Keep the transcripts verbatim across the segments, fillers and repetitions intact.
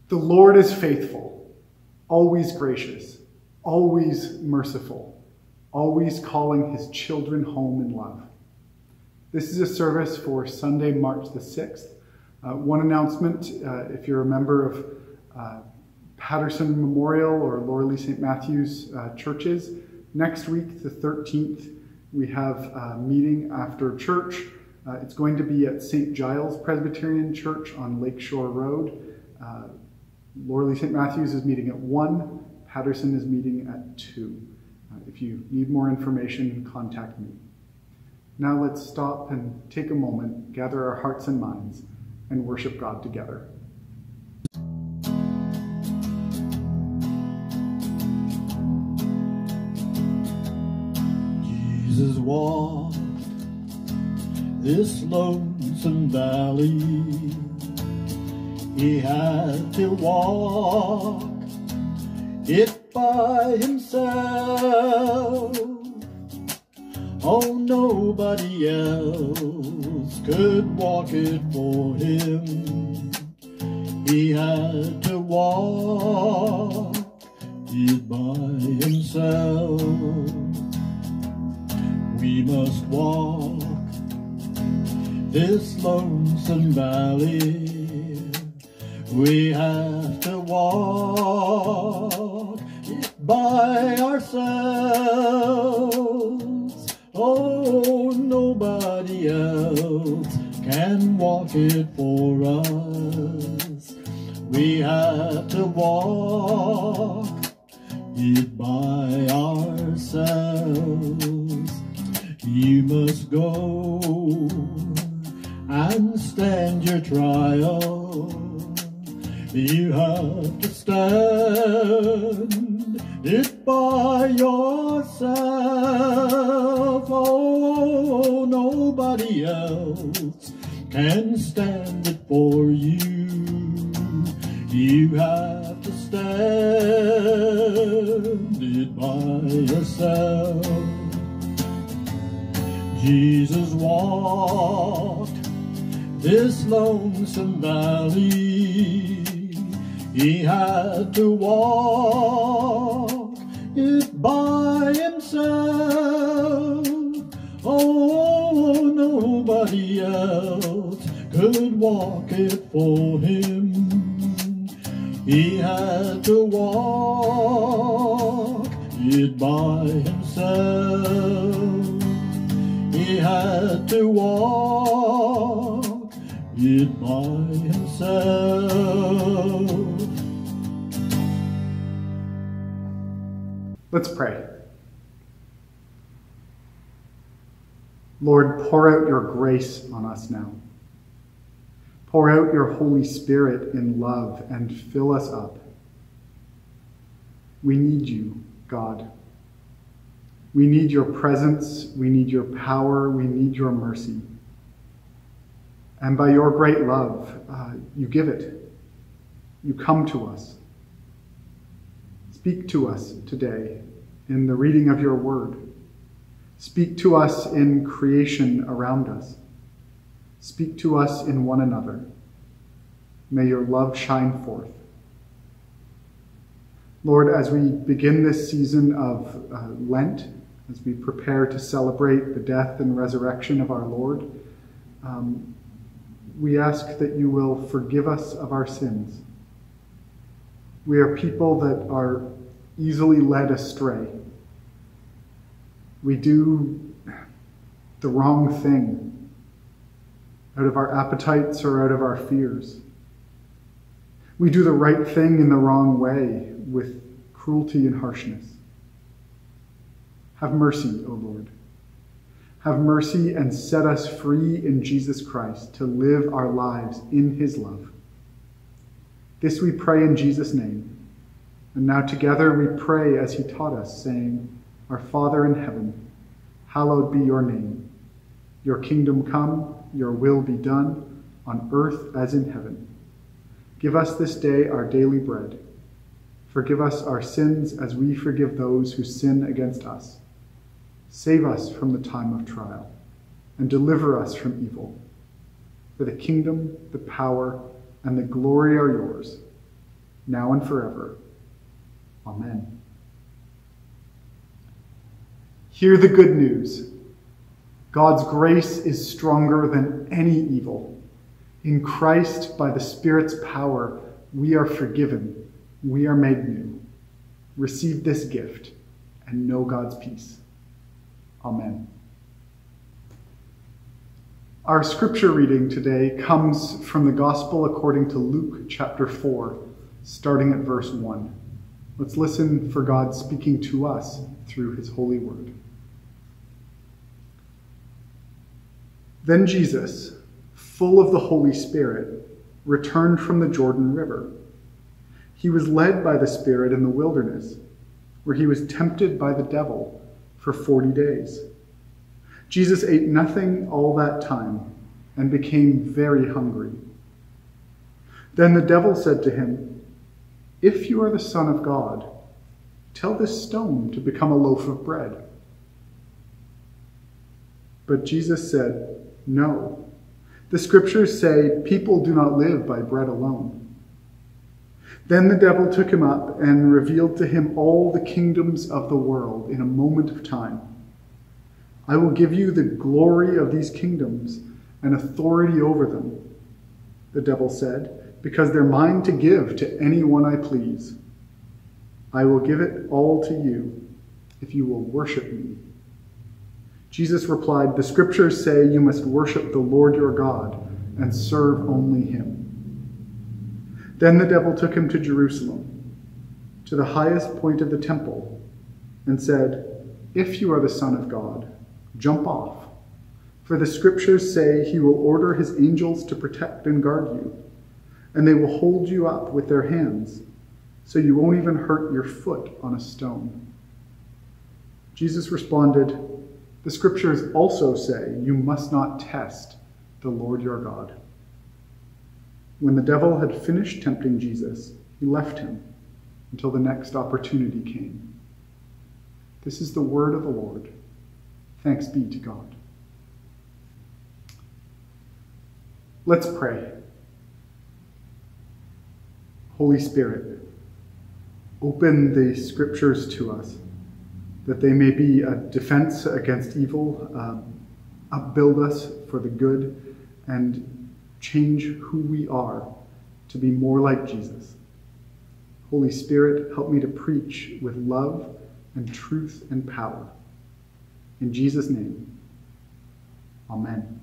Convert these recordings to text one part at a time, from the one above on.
The Lord is faithful, always gracious, always merciful, always calling his children home in love. This is a service for Sunday, March the sixth. Uh, one announcement, uh, if you're a member of uh, Patterson Memorial or Laura Lee Saint Matthew's uh, churches, next week, the thirteenth, we have a meeting after church. Uh, it's going to be at Saint Giles Presbyterian Church on Lakeshore Road. Uh, Laura Lee Saint Matthew's is meeting at one, Patterson is meeting at two. Uh, if you need more information, contact me. Now let's stop and take a moment, gather our hearts and minds, and worship God together. Jesus walked this lonesome valley. He had to walk it by himself. Oh, nobody else could walk it for him. He had to walk it by himself. We must walk this lonesome valley. We have to walk it by ourselves. Oh, nobody else can walk it for us. We have to walk it by ourselves. You must go and stand your trial. You have to stand it by yourself. Oh, nobody else can stand it for you. You have to stand it by yourself. Jesus walked this lonesome valley. He had to walk it by himself. Oh, nobody else could walk it for him. He had to walk it by himself. He had to walk it by himself. Let's pray. Lord, pour out your grace on us now. Pour out your Holy Spirit in love and fill us up. We need you, God. We need your presence, we need your power, we need your mercy. And by your great love, uh, you give it. You come to us. Speak to us today in the reading of your word. Speak to us in creation around us. Speak to us in one another. May your love shine forth. Lord, as we begin this season of uh, Lent, as we prepare to celebrate the death and resurrection of our Lord, um, we ask that you will forgive us of our sins. We are people that are easily led astray. We do the wrong thing out of our appetites or out of our fears. We do the right thing in the wrong way with cruelty and harshness. Have mercy, O Lord. Have mercy and set us free in Jesus Christ to live our lives in his love. This we pray in Jesus' name. And now together we pray as he taught us, saying, Our Father in heaven, hallowed be your name. Your kingdom come, your will be done, on earth as in heaven. Give us this day our daily bread. Forgive us our sins as we forgive those who sin against us. Save us from the time of trial, and deliver us from evil. For the kingdom, the power, and the glory are yours, now and forever. Amen. Hear the good news. God's grace is stronger than any evil. In Christ, by the Spirit's power, we are forgiven. We are made new. Receive this gift and know God's peace. Amen. Our scripture reading today comes from the Gospel according to Luke chapter four, starting at verse one. Let's listen for God speaking to us through his holy word. Then Jesus, full of the Holy Spirit, returned from the Jordan River. He was led by the Spirit in the wilderness, where he was tempted by the devil for forty days. Jesus ate nothing all that time and became very hungry. Then the devil said to him, "If you are the Son of God, tell this stone to become a loaf of bread." But Jesus said, "No. The scriptures say people do not live by bread alone." Then the devil took him up and revealed to him all the kingdoms of the world in a moment of time. "I will give you the glory of these kingdoms and authority over them," the devil said, "because they're mine to give to anyone I please. I will give it all to you if you will worship me." Jesus replied, "The scriptures say you must worship the Lord your God and serve only him." Then the devil took him to Jerusalem, to the highest point of the temple, and said, "If you are the Son of God, jump off. For the scriptures say he will order his angels to protect and guard you, and they will hold you up with their hands, so you won't even hurt your foot on a stone." Jesus responded, "The scriptures also say you must not test the Lord your God." When the devil had finished tempting Jesus, he left him until the next opportunity came. This is the word of the Lord. Thanks be to God. Let's pray. Holy Spirit, open the scriptures to us, that they may be a defense against evil, um, upbuild us for the good, and change who we are to be more like Jesus. Holy Spirit, help me to preach with love and truth and power. In Jesus' name, amen.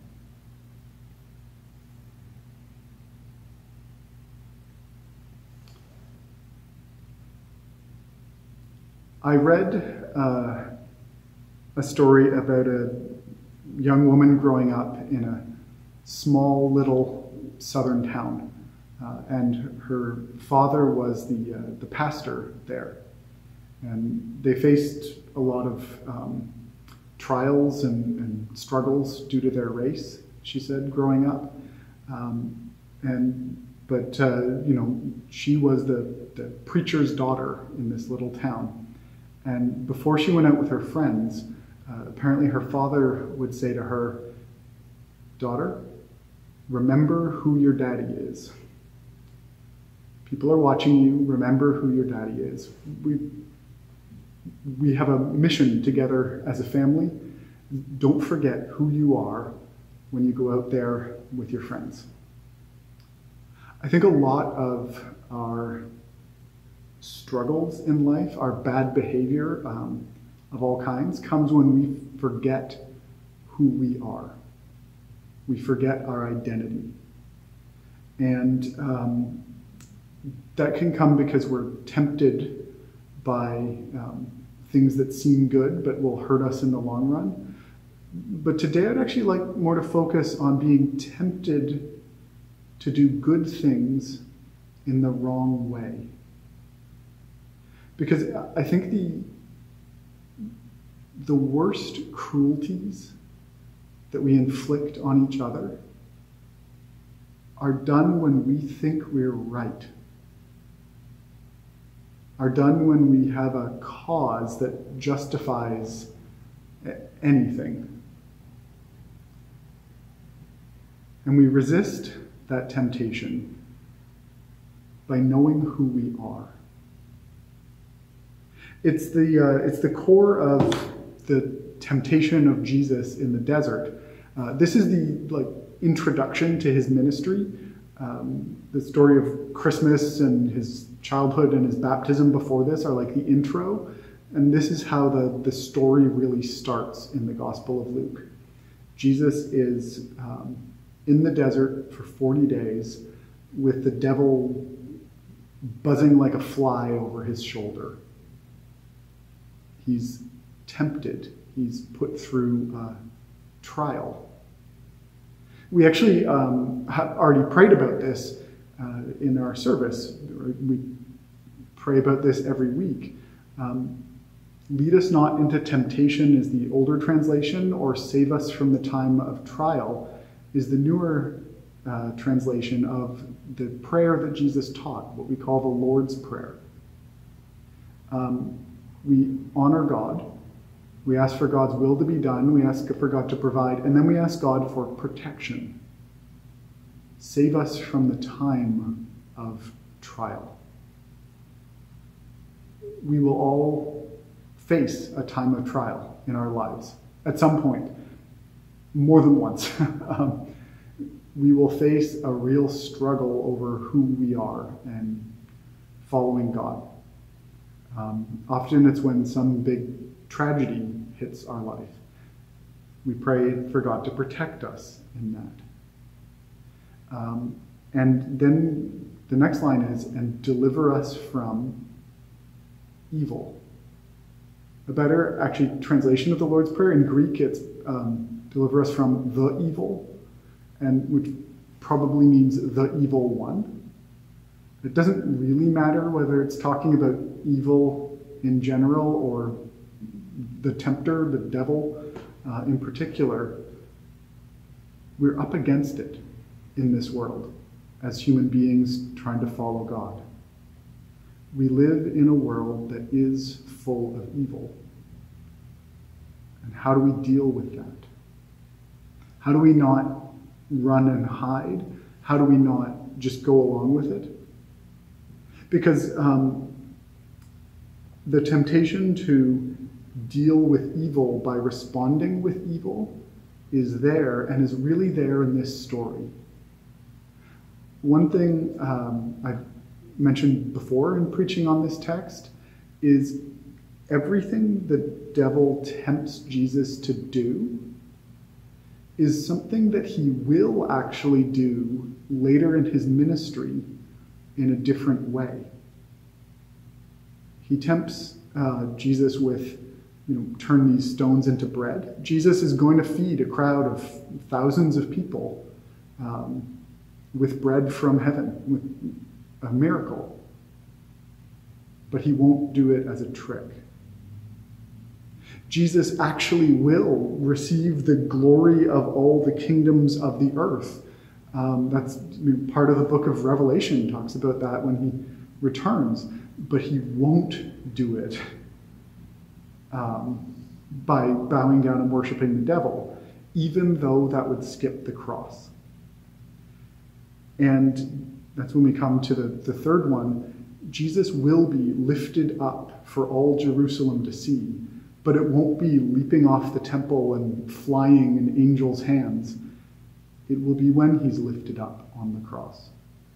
I read uh, a story about a young woman growing up in a small little southern town, uh, and her father was the uh, the pastor there, and they faced a lot of um, trials and, and struggles due to their race, she said, growing up, um, and but uh, you know, she was the, the preacher's daughter in this little town, and before she went out with her friends, uh, apparently her father would say to her, "Daughter, remember who your daddy is. People are watching you. Remember who your daddy is. We, we have a mission together as a family. Don't forget who you are when you go out there with your friends." I think a lot of our struggles in life, our bad behavior um, of all kinds, comes when we forget who we are. We forget our identity. And um, that can come because we're tempted by um, things that seem good but will hurt us in the long run. But today I'd actually like more to focus on being tempted to do good things in the wrong way. Because I think the, the worst cruelties that we inflict on each other are done when we think we're right, are done when we have a cause that justifies anything. And we resist that temptation by knowing who we are. It's the, uh, it's the core of the temptation of Jesus in the desert. Uh, this is the like introduction to his ministry. Um, the story of Christmas and his childhood and his baptism before this are like the intro. And this is how the, the story really starts in the Gospel of Luke. Jesus is um, in the desert for forty days with the devil buzzing like a fly over his shoulder. He's tempted. He's put through uh, trial. We actually um, have already prayed about this uh, in our service. We pray about this every week. Um, Lead us not into temptation is the older translation, or save us from the time of trial is the newer uh, translation of the prayer that Jesus taught, what we call the Lord's Prayer. Um, we honor God. We ask for God's will to be done. We ask for God to provide. And then we ask God for protection. Save us from the time of trial. We will all face a time of trial in our lives at some point, more than once. um, we will face a real struggle over who we are and following God. Um, often it's when some big tragedy hits our life. We pray for God to protect us in that. Um, and then the next line is, and deliver us from evil. A better, actually, translation of the Lord's Prayer in Greek, it's um, deliver us from the evil, and which probably means the evil one. It doesn't really matter whether it's talking about evil in general or the tempter, the devil uh, in particular. We're up against it in this world as human beings trying to follow God. We live in a world that is full of evil. And how do we deal with that? How do we not run and hide? How do we not just go along with it? Because um, the temptation to deal with evil by responding with evil is there and is really there in this story. One thing um, I've mentioned before in preaching on this text is everything the devil tempts Jesus to do is something that he will actually do later in his ministry in a different way. He tempts uh, Jesus with, you know, turn these stones into bread. Jesus is going to feed a crowd of thousands of people um, with bread from heaven, with a miracle. But he won't do it as a trick. Jesus actually will receive the glory of all the kingdoms of the earth. Um, that's part of the book of Revelation talks about that when he returns. But he won't do it um, by bowing down and worshiping the devil, even though that would skip the cross. And that's when we come to the, the third one. Jesus will be lifted up for all Jerusalem to see, but it won't be leaping off the temple and flying in angels' hands. It will be when he's lifted up on the cross.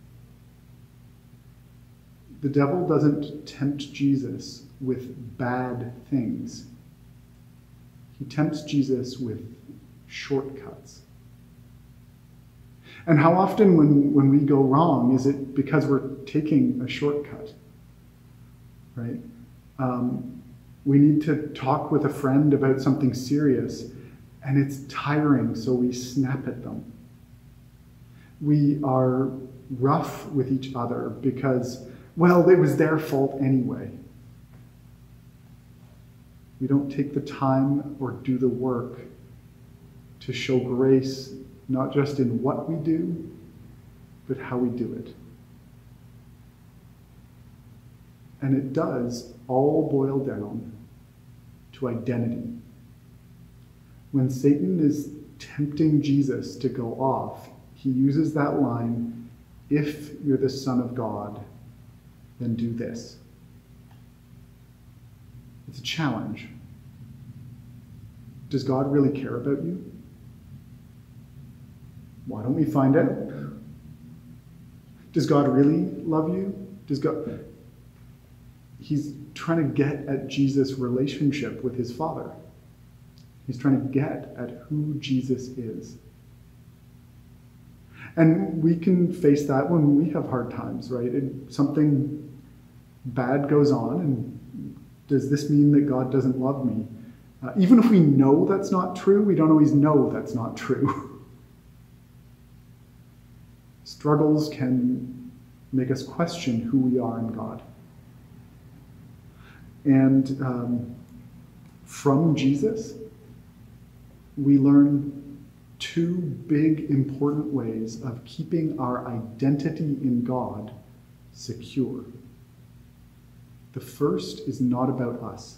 The devil doesn't tempt Jesus with bad things. He tempts Jesus with shortcuts. And how often when, when we go wrong, is it because we're taking a shortcut? Right? Um, we need to talk with a friend about something serious, and it's tiring, so we snap at them. We are rough with each other because, well, it was their fault anyway. We don't take the time or do the work to show grace, not just in what we do, but how we do it. And it does all boil down to identity. When Satan is tempting Jesus to go off, he uses that line, "If you're the Son of God, then do this. It's a challenge. Does God really care about you? Why don't we find out? Does God really love you? Does God... He's trying to get at Jesus' relationship with his Father. He's trying to get at who Jesus is. And we can face that when we have hard times, right? And something bad goes on, and does this mean that God doesn't love me? Uh, even if we know that's not true, we don't always know that's not true. Struggles can make us question who we are in God. And um, from Jesus, we learn two big important ways of keeping our identity in God secure. The first is not about us.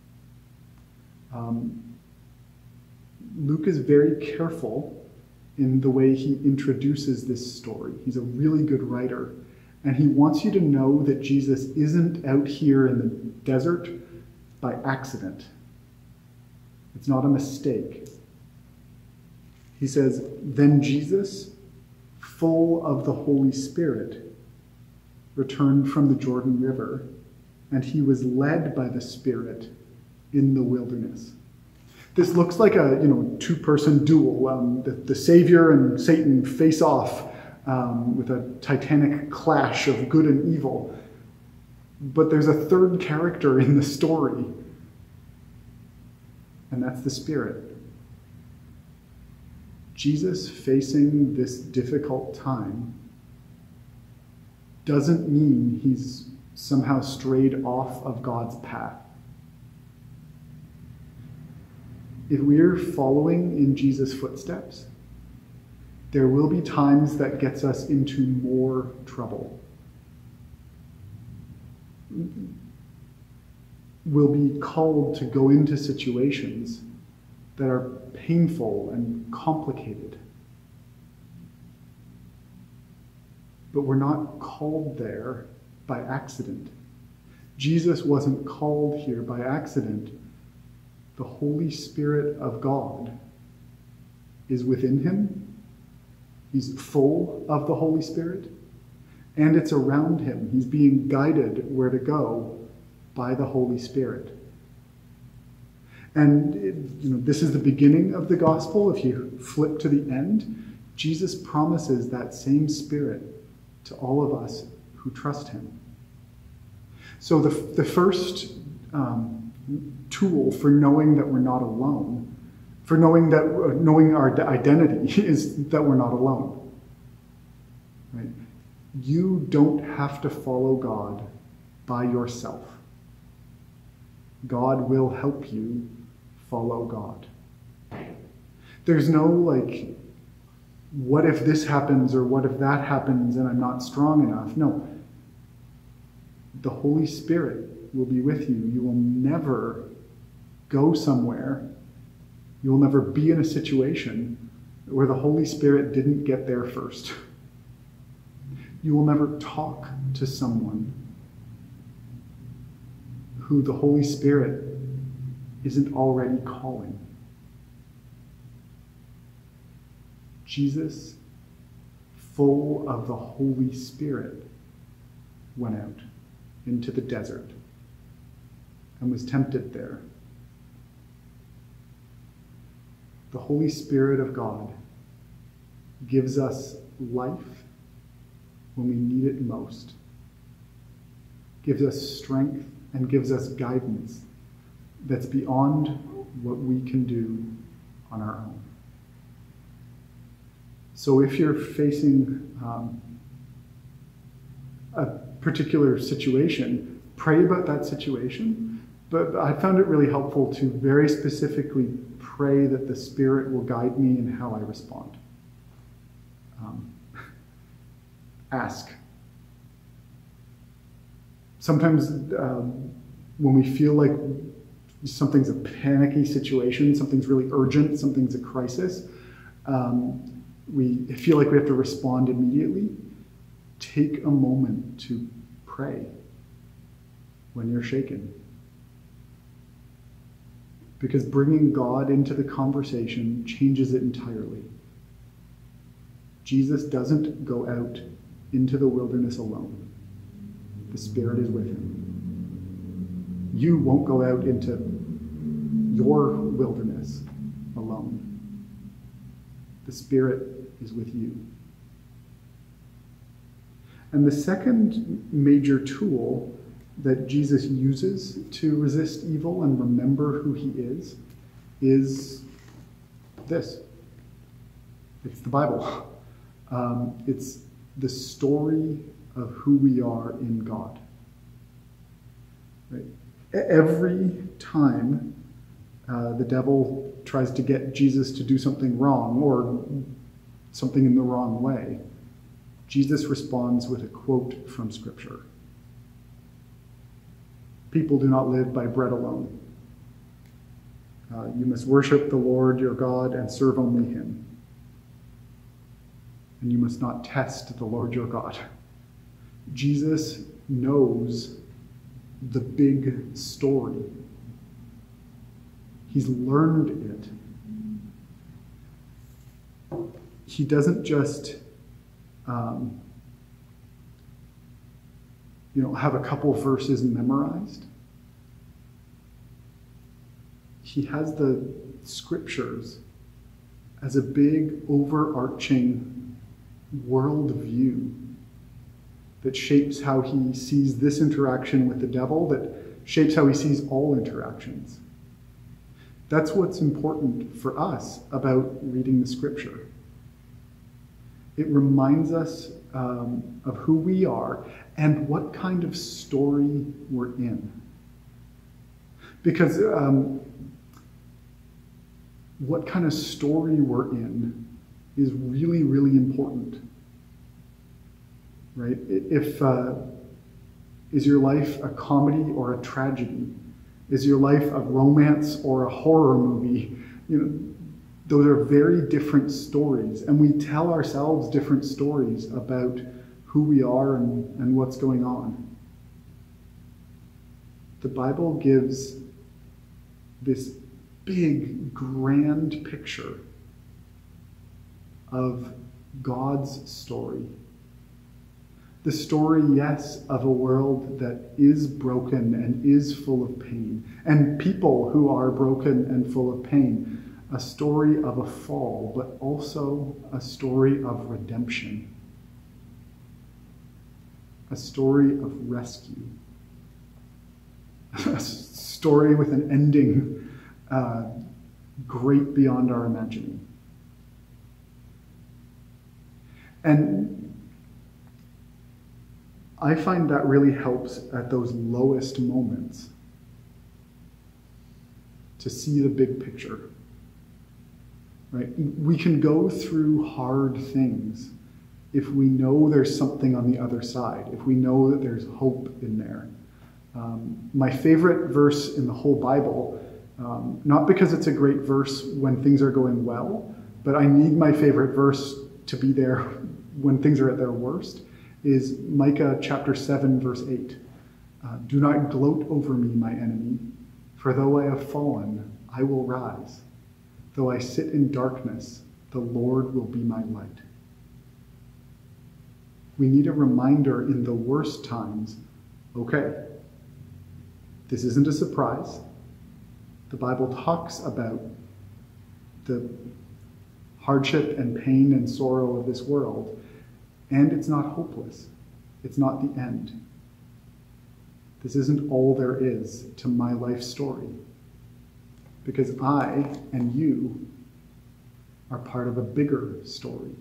Um, Luke is very careful in the way he introduces this story. He's a really good writer, and he wants you to know that Jesus isn't out here in the desert by accident. It's not a mistake. He says, "Then Jesus, full of the Holy Spirit, returned from the Jordan River, and he was led by the Spirit in the wilderness." This looks like a you know two-person duel. Um, the, the Savior and Satan face off um, with a titanic clash of good and evil. But there's a third character in the story, and that's the Spirit. Jesus facing this difficult time doesn't mean he's somehow strayed off of God's path. If we're following in Jesus' footsteps, there will be times that gets us into more trouble. We'll be called to go into situations that are painful and complicated. But we're not called there by accident. Jesus wasn't called here by accident. The Holy Spirit of God is within him. He's full of the Holy Spirit, and it's around him. He's being guided where to go by the Holy Spirit. And it, you know, this is the beginning of the gospel. If you flip to the end, Jesus promises that same Spirit to all of us who trust him. So the, the first um, tool for knowing that we're not alone, for knowing that uh, knowing our identity, is that we're not alone. Right? You don't have to follow God by yourself. God will help you follow God. There's no like, what if this happens or what if that happens and I'm not strong enough? No. The Holy Spirit will be with you. You will never go somewhere. You will never be in a situation where the Holy Spirit didn't get there first. You will never talk to someone who the Holy Spirit isn't already calling. Jesus, full of the Holy Spirit, went out into the desert and was tempted there. The Holy Spirit of God gives us life when we need it most, gives us strength and gives us guidance that's beyond what we can do on our own. So if you're facing um, a particular situation, pray about that situation. But I found it really helpful to very specifically pray that the Spirit will guide me in how I respond. Um, ask. Sometimes um, when we feel like something's a panicky situation, something's really urgent, something's a crisis, um, we feel like we have to respond immediately. Take a moment to pray. when you're shaken. Because bringing God into the conversation changes it entirely. Jesus doesn't go out into the wilderness alone. The Spirit is with him. You won't go out into your wilderness alone. The Spirit is with you. And the second major tool that Jesus uses to resist evil and remember who he is, is this. It's the Bible. Um, it's the story of who we are in God. Right? Every time uh, the devil tries to get Jesus to do something wrong or something in the wrong way, Jesus responds with a quote from Scripture. People do not live by bread alone. Uh, you must worship the Lord your God and serve only him. And you must not test the Lord your God. Jesus knows the big story. He's learned it. He doesn't just um, you know, have a couple verses memorized. He has the scriptures as a big overarching worldview that shapes how he sees this interaction with the devil, that shapes how he sees all interactions. That's what's important for us about reading the scripture. It reminds us um, of who we are and what kind of story we're in. Because um, what kind of story we're in is really, really important. Right? If uh, is your life a comedy or a tragedy? Is your life a romance or a horror movie? You know, those are very different stories, and we tell ourselves different stories about who we are and, and what's going on. The Bible gives this big, grand picture of God's story. The story, yes, of a world that is broken and is full of pain, and people who are broken and full of pain. A story of a fall, but also a story of redemption. A story of rescue. A story with an ending uh, great beyond our imagining. And I find that really helps at those lowest moments to see the big picture. Right? We can go through hard things if we know there's something on the other side, if we know that there's hope in there. Um, my favorite verse in the whole Bible, um, not because it's a great verse when things are going well, but I need my favorite verse to be there when things are at their worst, is Micah chapter seven, verse eight. Uh, Do not gloat over me, my enemy, for though I have fallen, I will rise. Though I sit in darkness, the Lord will be my light. We need a reminder in the worst times, okay, this isn't a surprise. The Bible talks about the hardship and pain and sorrow of this world, and it's not hopeless. It's not the end. This isn't all there is to my life story. Because I and you are part of a bigger story.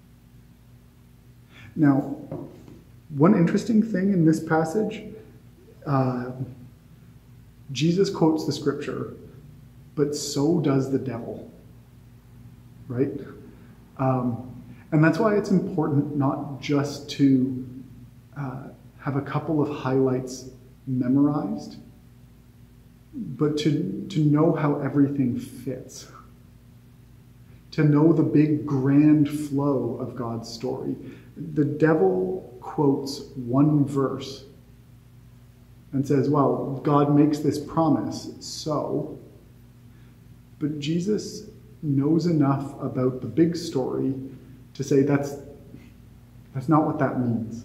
Now, one interesting thing in this passage, uh, Jesus quotes the scripture, but so does the devil, right? Um, and that's why it's important not just to uh, have a couple of highlights memorized, but to, to know how everything fits. To know the big grand flow of God's story. The devil quotes one verse and says, well, God makes this promise, so. But Jesus knows enough about the big story to say that's, that's not what that means.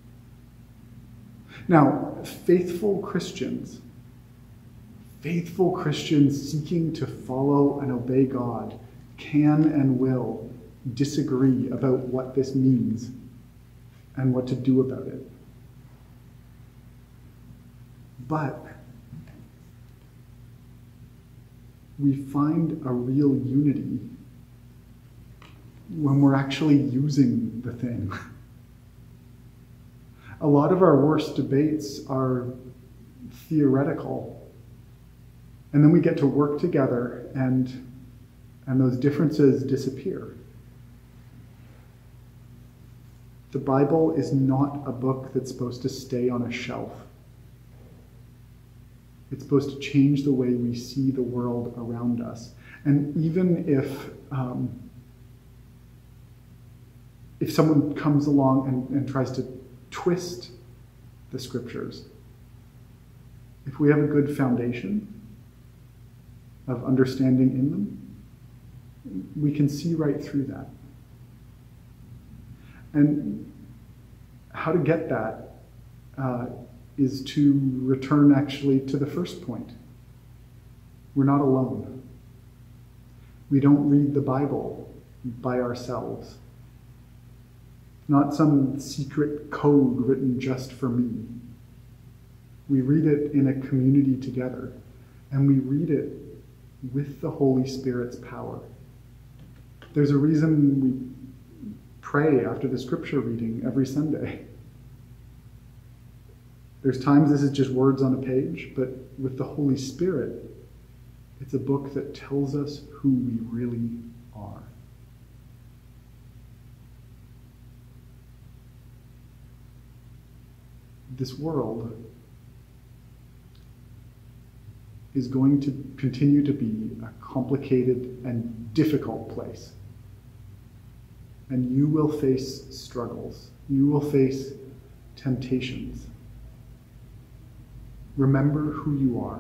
Now, faithful Christians, faithful Christians seeking to follow and obey God can and will disagree about what this means and what to do about it. But we find a real unity when we're actually using the thing. A lot of our worst debates are theoretical, and then we get to work together and, and those differences disappear. The Bible is not a book that's supposed to stay on a shelf. It's supposed to change the way we see the world around us. And even if um, if someone comes along and, and tries to twist the scriptures, if we have a good foundation of understanding in them, we can see right through that. And how to get that uh, is to return actually to the first point. We're not alone. We don't read the Bible by ourselves. Not some secret code written just for me. We read it in a community together, and we read it with the Holy Spirit's power. There's a reason we pray after the scripture reading every Sunday. There's times this is just words on a page, but with the Holy Spirit, it's a book that tells us who we really are. This world is going to continue to be a complicated and difficult place. And you will face struggles. You will face temptations. Remember who you are.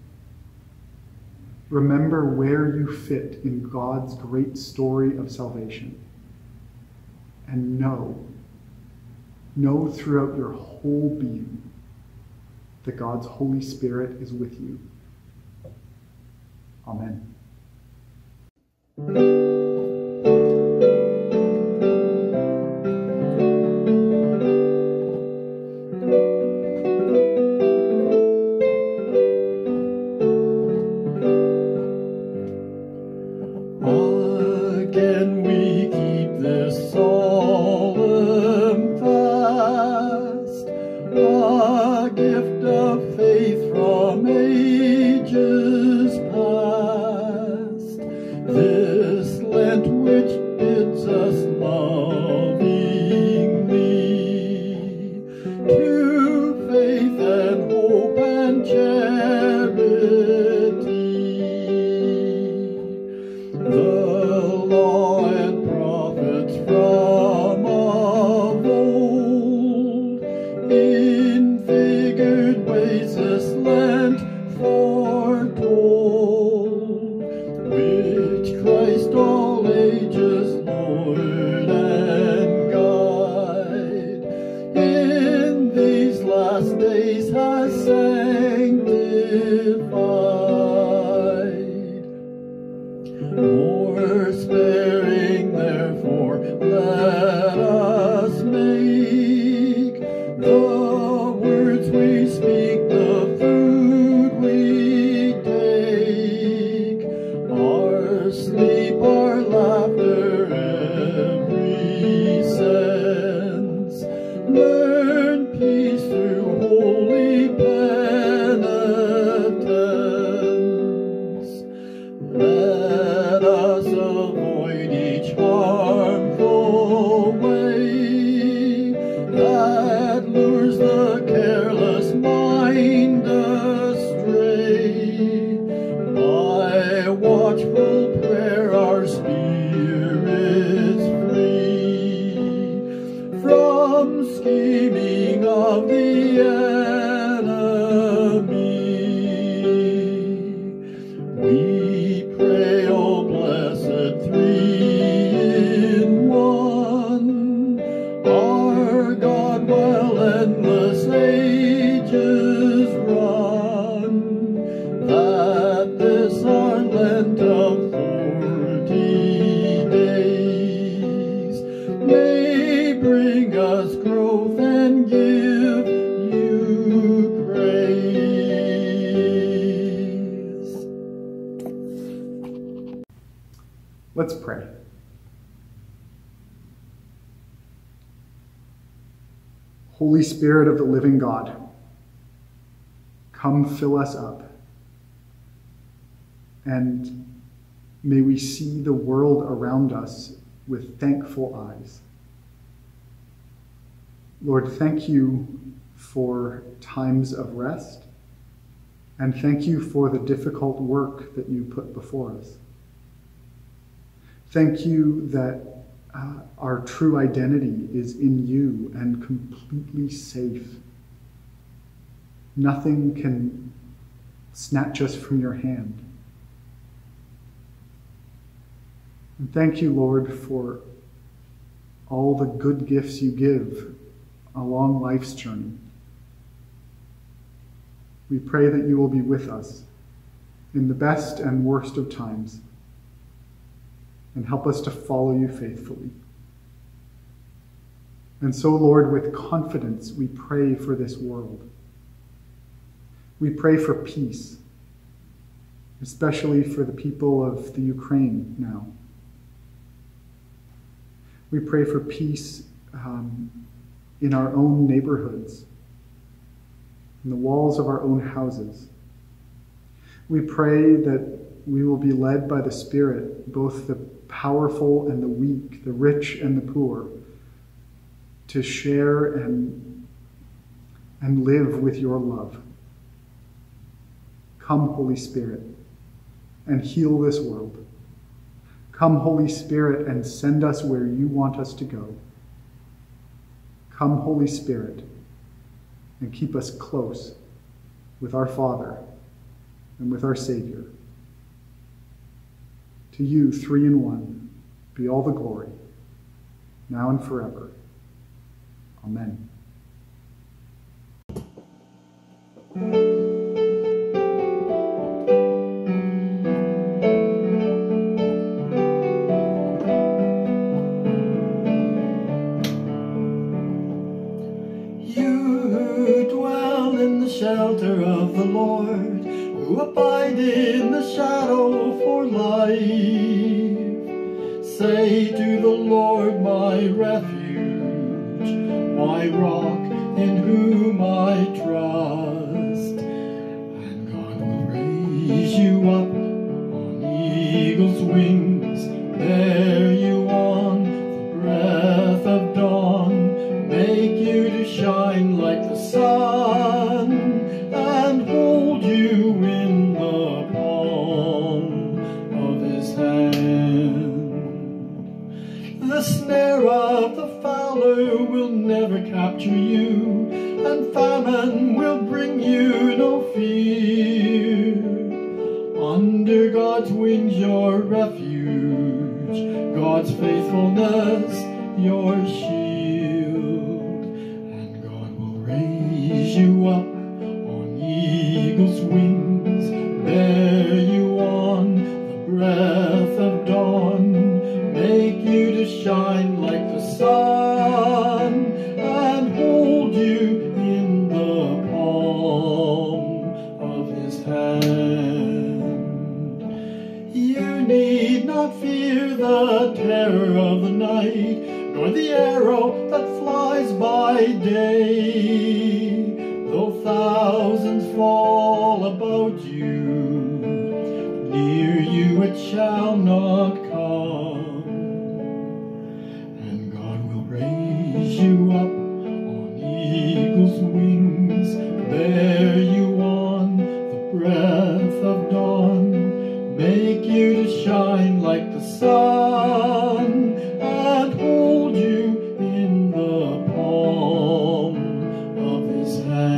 Remember where you fit in God's great story of salvation. And know, know throughout your whole being that God's Holy Spirit is with you. Amen. Again we keep this solemn fast, a gift of faith from ages past. This Lent which bids us lovingly to faith and hope and charity. The law and prophets from of old in figured ways this Lent foretold, which Christ all ages Lord and guide in these last days has sanctified. More sparing, therefore, let us make the words we speak, the food we take, our sleep, our laughter, every sense. Learn peace through holy penitence. Let us avoid each harmful way that lures the careless mind astray. By watchful prayer our spirits free from scheming of the enemy. both and give you praise. Let's pray. Holy Spirit of the living God, come fill us up, and may we see the world around us with thankful eyes. Lord, thank you for times of rest, and thank you for the difficult work that you put before us. Thank you that uh, our true identity is in you and completely safe. Nothing can snatch us from your hand. And thank you, Lord, for all the good gifts you give along life's journey. We pray that you will be with us in the best and worst of times, and help us to follow you faithfully. And so, Lord, with confidence, we pray for this world. We pray for peace, especially for the people of the Ukraine now. We pray for peace um, in our own neighborhoods, in the walls of our own houses. We pray that we will be led by the Spirit, both the powerful and the weak, the rich and the poor, to share and, and live with your love. Come, Holy Spirit, and heal this world. Come, Holy Spirit, and send us where you want us to go. Come, Holy Spirit, and keep us close with our Father and with our Savior. To you, three in one, be all the glory, now and forever. Amen. You dwell in the shelter of the Lord, who abide in the shadow for life. Say to the Lord, my refuge, my rock in whom I trust. And God will raise you up on eagle's wings, bear you on the breath of dawn, make you to shine like the sun, and hold you in the palm of his hand. The snare of the fowler will never capture you, and famine will bring you no fear. Under God's wings your refuge, God's faithfulness your shield. And God will raise you up on eagle's wings, bear you on the breath of dawn, make you to shine like the sun, and hold you in the palm of his hand. You need not fear the terror of the night, nor the arrow that flies by day. Though thousands fall about you, near you it shall not come. And God will raise you up on eagle's wings, bear you on the breath of dawn, make you to shine like the sun, and hold you in the palm of his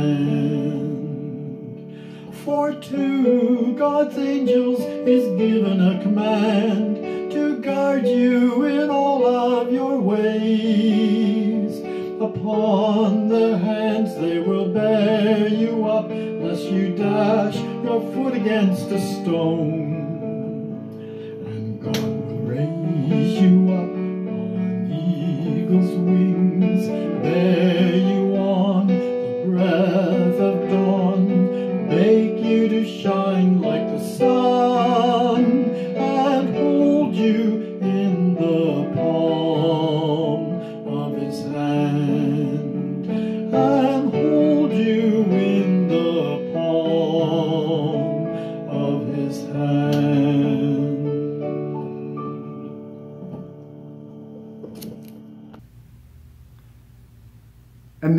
hand. For to God's angels is given a command to guard you in all of your ways. Upon their hands they will bear you up, lest you dash your foot against a stone. And God will raise you up on eagle's wings, bear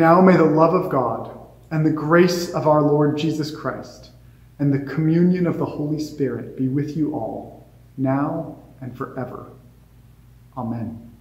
now may the love of God and the grace of our Lord Jesus Christ and the communion of the Holy Spirit be with you all, now and forever. Amen.